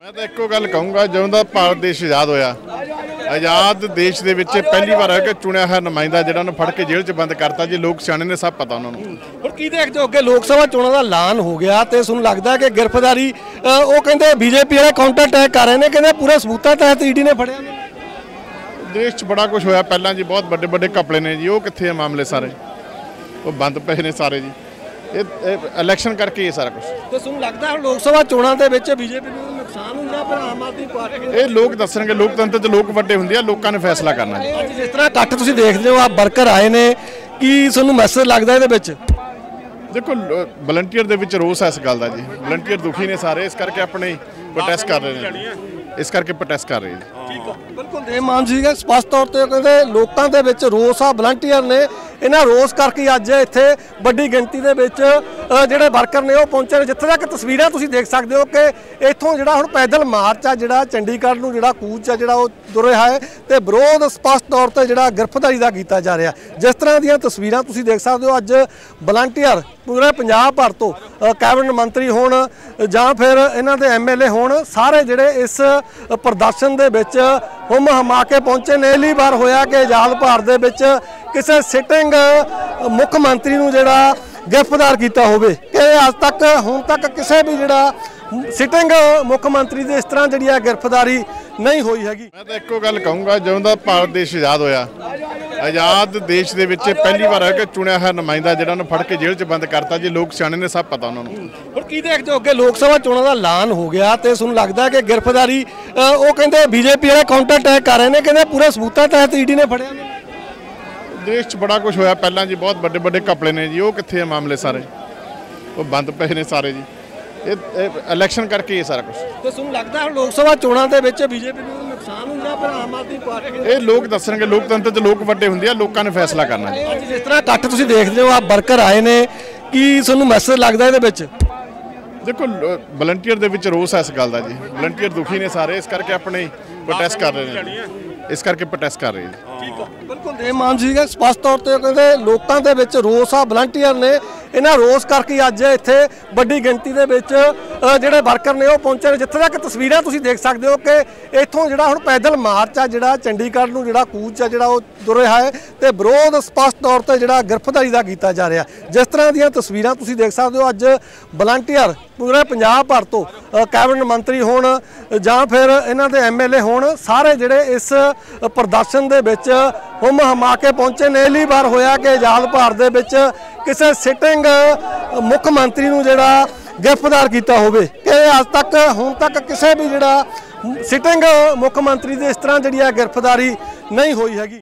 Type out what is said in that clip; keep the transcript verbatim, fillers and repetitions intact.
मैं तो एको गल कहूँगा ਜਦੋਂ ਦਾ ਭਾਰਤ ਦੇਸ਼ ਆਜ਼ਾਦ ਹੋਇਆ आजाद देश ਦੇ ਵਿੱਚ ਪਹਿਲੀ ਵਾਰ ਹੈ ਕਿ ਚੁਣਿਆ ਹੋਇਆ ਨੁਮਾਇੰਦਾ ਜਿਹੜਾ ਉਹਨੂੰ ਫੜ ਕੇ ਜੇਲ੍ਹ 'ਚ ਬੰਦ ਕਰਤਾ ਜੀ। ਲੋਕ ਸਿਆਣੇ ਨੇ, ਸਭ ਪਤਾ ਉਹਨਾਂ ਨੂੰ। ਹੁਣ ਕੀ ਦੇਖਦੇ ਹੋ ਕਿ ਲੋਕ ਸਭਾ ਚੋਣਾਂ ਦਾ ਐਲਾਨ ਹੋ ਗਿਆ ਤੇ ਤੁਹਾਨੂੰ ਲੱਗਦਾ ਕਿ ਗ੍ਰਿਫਤਾਰੀ ਉਹ ਕਹਿੰਦੇ ਬੀਜੇਪੀ ਵਾਲੇ ਕਾਊਂਟਰ ਅਟੈਕ ਕਰ ਰਹੇ ਨੇ, ਕਹਿੰਦੇ ਪੂਰੇ ਸਬੂਤਾਂ ਤਹਿਤ ਈਡੀ ਨੇ ਫੜਿਆ ਨੇ। ਦੇਸ਼ 'ਚ ਬੜਾ ਕੁਝ ਹੋਇਆ ਪਹਿਲਾਂ ਜੀ, ਬਹੁਤ ਵੱਡੇ ਵੱਡੇ ਘਪਲੇ ਨੇ ਜੀ। ਉਹ ਕਿੱਥੇ ਆ ਮਾਮਲੇ ਸਾਰੇ? ਉਹ ਬੰਦ ਪਏ ਨੇ ਸਾਰੇ ਜੀ। ਇਹ ਇਲੈਕਸ਼ਨ ਕਰਕੇ ਇਹ ਸਾਰਾ ਕੁਝ। ਤੇ ਤੁਹਾਨੂੰ ਲੱਗਦਾ ਹੁਣ ਲੋਕ ਸਭਾ ਚੋਣਾਂ ਦੇ ਵਿੱਚ ਬੀਜੇਪੀ ਨੂੰ ਨੁਕਸਾਨ ਹੁੰਦਾ ਪਰ ਆਮ ਆਦਮੀ ਪਾਰਟੀ? ਇਹ ਲੋਕ ਦੱਸਣਗੇ। ਲੋਕਤੰਤਰ 'ਚ ਲੋਕ ਵੱਡੇ ਹੁੰਦੇ ਆ, ਲੋਕਾਂ ਨੇ ਫੈਸਲਾ ਕਰਨਾ ਜੀ। ਅੱਜ ਜਿਸ ਤਰ੍ਹਾਂ ਇਕੱਠ ਤੁਸੀਂ ਦੇਖਦੇ ਹੋ, ਆ ਵਰਕਰ ਆਏ ਨੇ, ਕੀ ਤੁਹਾਨੂੰ ਮੈਸੇਜ ਲੱਗਦਾ ਇਹਦੇ ਵਿੱਚ? ਦੇਖੋ ਵਲੰਟੀਅਰ ਦੇ ਵਿੱਚ ਰੋਸ ਹੈ ਇਸ ਗੱਲ ਦਾ ਜੀ। ਵਲੰਟੀਅਰ ਦੁਖੀ ਨੇ ਸਾਰੇ, ਇਸ ਕਰਕੇ ਆਪਣੇ ਪ੍ਰੋਟੈਸਟ ਕਰ ਰਹੇ ਨੇ, ਇਸ ਕਰਕੇ ਪ੍ਰੋਟੈਸਟ ਕਰ ਰਹੇ ਜੀ। ਠੀਕ ਹੈ, ਬਿਲਕੁਲ ਦੇ ਮਾਨ ਜੀ ਸਪਸ਼ਟ ਤੌਰ ਤੇ ਕਹਿੰਦੇ ਲੋਕਾਂ ਦੇ ਵਿੱਚ ਰੋਸ ਆ। ਵਲੰਟੀਅਰ ਨੇ, ਇਹਨਾਂ ਰੋਸ ਕਰਕੇ ਅੱਜ ਇੱਥੇ ਵੱਡੀ ਗਿਣਤੀ ਦੇ ਵਿੱਚ ਜਿਹੜੇ ਵਰਕਰ ਨੇ ਉਹ ਪਹੁੰਚੇ ਨੇ। ਜਿੱਥੇ ਤੱਕ ਤਸਵੀਰਾਂ ਤੁਸੀਂ ਦੇਖ ਸਕਦੇ ਹੋ ਕਿ ਇੱਥੋਂ ਜਿਹੜਾ ਹੁਣ ਪੈਦਲ ਮਾਰਚ ਆ, ਜਿਹੜਾ ਚੰਡੀਗੜ੍ਹ ਨੂੰ ਜਿਹੜਾ ਕੂਚ ਆ ਜਿਹੜਾ ਉਹ ਤੁਰ ਰਿਹਾ ਹੈ ਤੇ ਵਿਰੋਧ ਸਪਸ਼ਟ ਤੌਰ ਤੇ ਜਿਹੜਾ ਗ੍ਰਿਫਤਾਰੀ ਦਾ ਕੀਤਾ ਜਾ ਰਿਹਾ। ਜਿਸ ਤਰ੍ਹਾਂ ਦੀਆਂ ਤਸਵੀਰਾਂ ਤੁਸੀਂ ਦੇਖ ਸਕਦੇ ਹੋ, ਅੱਜ ਵਲੰਟੀਅਰ ਪੂਰੇ ਪੰਜਾਬ ਭਰ ਤੋਂ ਕੈਬਨਿਟ ਮੰਤਰੀ ਹੋਣ ਜਾਂ ਫਿਰ ਇਹਨਾਂ ਦੇ ਐਮ ਐਲ ਏ ਹੋਣ, ਸਾਰੇ ਜਿਹੜੇ ਇਸ ਪ੍ਰਦਰਸ਼ਨ ਦੇ ਵਿੱਚ ਹੁਮ ਹਮਾ ਕੇ ਪਹੁੰਚੇ ਨੇ। ਪਹਿਲੀ ਵਾਰ ਹੋਇਆ ਕਿ ਆਜ਼ਾਦ ਭਾਰਤ ਦੇ ਵਿੱਚ ਕਿਸੇ ਸਿਟਿੰਗ ਮੁੱਖ ਮੰਤਰੀ ਨੂੰ ਜਿਹੜਾ ਗ੍ਰਿਫਤਾਰ ਕੀਤਾ ਹੋਵੇ ਕਿ ਅੱਜ ਤੱਕ ਹੁਣ ਤੱਕ ਕਿਸੇ ਵੀ ਜਿਹੜਾ ਸਿਟਿੰਗ ਮੁੱਖ ਮੰਤਰੀ ਦੀ ਇਸ ਤਰ੍ਹਾਂ ਜਿਹੜੀ ਆ ਗ੍ਰਿਫਤਾਰੀ ਨਹੀਂ ਹੋਈ ਹੈਗੀ। ਮੈਂ ਤਾਂ ਇੱਕੋ ਗੱਲ ਕਹੂੰਗਾ, ਜਦੋਂ ਦਾ ਭਾਰਤ ਦੇਸ਼ ਆਜ਼ਾਦ ਹੋਇਆ ਆਜ਼ਾਦ ਦੇਸ਼ ਦੇ ਵਿੱਚ ਪਹਿਲੀ ਵਾਰ ਹੈ ਕਿ ਚੁਣਿਆ ਹੋਇਆ ਨੁਮਾਇੰਦਾ ਜਿਹੜਾ ਉਹਨੂੰ ਫੜ ਕੇ ਜੇਲ੍ਹ 'ਚ ਬੰਦ ਕਰਤਾ ਜੀ। ਲੋਕ ਸਿਆਣੇ ਨੇ, ਸਭ ਪਤਾ ਉਹਨਾਂ ਨੂੰ। ਹੁਣ ਕੀ ਦੇਖਦੇ ਹੋ ਕਿ ਲੋਕ ਸਭਾ ਚੋਣਾਂ ਦਾ ਐਲਾਨ ਹੋ ਗਿਆ ਤੇ ਤੁਹਾਨੂੰ ਲੱਗਦਾ ਕਿ ਗ੍ਰਿਫਤਾਰੀ ਉਹ ਕਹਿੰਦੇ ਬੀਜੇਪੀ ਵਾਲੇ ਕਾਊਂਟਰ ਅਟੈਕ ਕਰ ਰਹੇ ਨੇ, ਕਹਿੰਦੇ ਪੂਰੇ ਸਬੂਤਾਂ ਤਹਿਤ ਈਡੀ ਨੇ ਫੜਿਆ ਨੇ। ਦੇਸ਼ 'ਚ ਬੜਾ ਕੁਝ ਹੋਇਆ ਪਹਿਲਾਂ ਜੀ, ਬਹੁਤ ਵੱਡੇ ਵੱਡੇ ਘਪਲੇ ਨੇ ਜੀ। ਉਹ ਕਿੱਥੇ ਆ ਮਾਮਲੇ ਸਾਰੇ? ਉਹ ਬੰਦ ਪਏ ਨੇ ਸਾਰੇ ਜੀ। ਇਹ ਇਲੈਕਸ਼ਨ ਕਰਕੇ ਇਹ ਸਾਰਾ ਕੁਝ। ਤੇ ਤੁਹਾਨੂੰ ਲੱਗਦਾ ਹੁਣ ਲੋਕ ਸਭਾ ਚੋਣਾਂ ਦੇ ਵਿੱਚ ਬੀਜੇਪੀ ਨੂੰ ਨੁਕਸਾਨ ਹੁੰਦਾ ਪਰ ਆਮ ਆਦਮੀ ਪਾਰਟੀ? ਇਹ ਲੋਕ ਦੱਸਣਗੇ। ਲੋਕਤੰਤਰ 'ਚ ਲੋਕ ਵੱਡੇ ਹੁੰਦੇ ਆ, ਲੋਕਾਂ ਨੇ ਫੈਸਲਾ ਕਰਨਾ ਜੀ। ਅੱਜ ਜਿਸ ਤਰ੍ਹਾਂ ਇਕੱਠ ਤੁਸੀਂ ਦੇਖਦੇ ਹੋ, ਆ ਵਰਕਰ ਆਏ ਨੇ, ਕੀ ਤੁਹਾਨੂੰ ਮੈਸੇਜ ਲੱਗਦਾ ਇਹਦੇ ਵਿੱਚ? ਦੇਖੋ ਵਲੰਟੀਅਰ ਦੇ ਵਿੱਚ ਰੋਸ ਹੈ ਇਸ ਗੱਲ ਦਾ ਜੀ। ਵਲੰਟੀਅਰ ਦੁਖੀ ਨੇ ਸਾਰੇ, ਇਸ ਕਰਕੇ ਆਪਣੇ ਪ੍ਰੋਟੈਸਟ ਕਰ ਰਹੇ ਨੇ, ਇਸ ਕਰਕੇ ਪ੍ਰੋਟੈਸਟ ਕਰ ਰਹੇ ਜੀ। ਠੀਕ ਹੈ, ਬਿਲਕੁਲ ਦੇ ਮਾਨ ਜੀ ਸਪਸ਼ਟ ਤੌਰ ਤੇ ਕਹਿੰਦੇ ਲੋਕਾਂ ਦੇ ਵਿੱਚ ਰੋਸ ਆ। ਵਲੰਟੀਅਰ ਨੇ, ਇਹਨਾਂ ਰੋਸ ਕਰਕੇ ਅੱਜ ਇੱਥੇ ਵੱਡੀ ਗਿਣਤੀ ਦੇ ਵਿੱਚ ਜਿਹੜੇ ਵਰਕਰ ਨੇ ਉਹ ਪਹੁੰਚੇ ਨੇ। ਜਿੱਥੇ ਤੱਕ ਤਸਵੀਰਾਂ ਤੁਸੀਂ ਦੇਖ ਸਕਦੇ ਹੋ ਕਿ ਇੱਥੋਂ ਜਿਹੜਾ ਹੁਣ ਪੈਦਲ ਮਾਰਚ ਆ, ਜਿਹੜਾ ਚੰਡੀਗੜ੍ਹ ਨੂੰ ਜਿਹੜਾ ਕੂਚ ਆ ਜਿਹੜਾ ਉਹ ਤੁਰ ਰਿਹਾ ਹੈ ਤੇ ਵਿਰੋਧ ਸਪਸ਼ਟ ਤੌਰ ਤੇ ਜਿਹੜਾ ਗ੍ਰਿਫਤਾਰੀ ਦਾ ਕੀਤਾ ਜਾ ਰਿਹਾ। ਜਿਸ ਤਰ੍ਹਾਂ ਦੀਆਂ ਤਸਵੀਰਾਂ ਤੁਸੀਂ ਦੇਖ ਸਕਦੇ ਹੋ, ਅੱਜ ਵਲੰਟੀਅਰ ਪੂਰੇ ਪੰਜਾਬ ਭਰ ਤੋਂ ਕੈਬਨਿਟ ਮੰਤਰੀ ਹੋਣ ਜਾਂ ਫਿਰ ਇਹਨਾਂ ਦੇ ਐਮ ਐਲ ਏ ਹੋਣ, ਸਾਰੇ ਜਿਹੜੇ ਇਸ ਪ੍ਰਦਰਸ਼ਨ ਦੇ ਵਿੱਚ ਹੁਮ ਹਮਾ ਕੇ ਪਹੁੰਚੇ ਨੇ। ਪਹਿਲੀ ਵਾਰ ਹੋਇਆ ਕਿ ਆਜ਼ਾਦ ਭਾਰਤ ਦੇ ਵਿੱਚ ਕਿਸੇ ਸਿਟਿੰਗ ਮੁੱਖ ਮੰਤਰੀ ਨੂੰ ਜਿਹੜਾ ਗ੍ਰਿਫਤਾਰ ਕੀਤਾ ਹੋਵੇ ਕਿ ਅੱਜ ਤੱਕ ਹੁਣ ਤੱਕ ਕਿਸੇ ਵੀ ਜਿਹੜਾ ਸਿਟਿੰਗ ਮੁੱਖ ਮੰਤਰੀ ਦੀ ਇਸ ਤਰ੍ਹਾਂ ਜਿਹੜੀ ਆ ਗ੍ਰਿਫਤਾਰੀ ਨਹੀਂ ਹੋਈ ਹੈਗੀ।